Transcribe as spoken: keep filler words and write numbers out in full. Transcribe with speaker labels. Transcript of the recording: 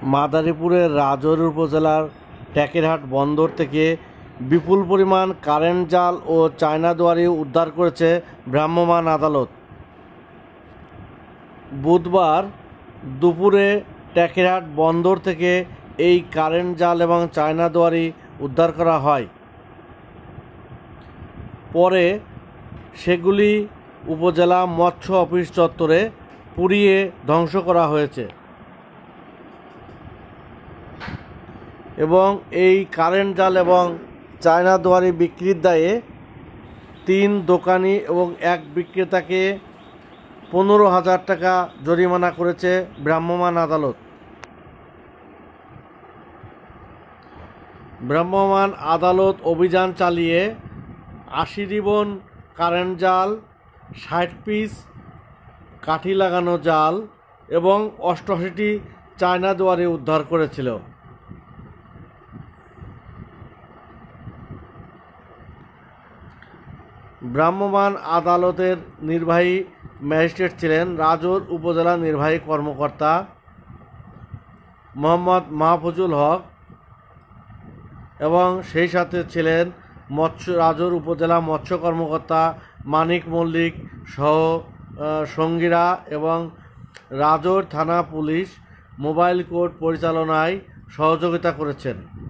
Speaker 1: মাদারীপুরের রাজৌরি উপজেলার টেকেরহাট বন্দর থেকে বিপুল পরিমাণ কারেন্ট জাল ও চায়না দুয়ারি উদ্ধার করেছে ভ্রাম্যমাণ আদালত। বুধবার দুপুরে টেকেরহাট বন্দর থেকে এই কারেন্ট জাল এবং চায়না দুয়ারি উদ্ধার করা হয়। পরে সেগুলি উপজেলা মৎস্য অফিস চত্বরে পুড়িয়ে ধ্বংস করা হয়েছে এবং এই কারেন্ট জাল এবং চায়না দুয়ারি বিক্রির দায়ে তিন দোকানি এবং এক বিক্রেতাকে পনেরো হাজার টাকা জরিমানা করেছে ভ্রাম্যমাণ আদালত। ভ্রাম্যমাণ আদালত অভিযান চালিয়ে আশি রিবন কারেন্ট জাল, ষাট পিস কাঠি লাগানো জাল এবং অষ্টআশিটি চায়না দুয়ারি উদ্ধার করেছিল। ভ্রাম্যমাণ আদালতের নির্বাহী ম্যাজিস্ট্রেট ছিলেন রাজৌর উপজেলা নির্বাহী কর্মকর্তা মোহাম্মদ মাহফুজুল হক এবং সেই সাথে ছিলেন মৎস্য রাজৌর উপজেলা মৎস্য কর্মকর্তা মানিক মল্লিক সহ সঙ্গীরা এবং রাজৌর থানা পুলিশ মোবাইল কোর্ট পরিচালনায় সহযোগিতা করেছেন।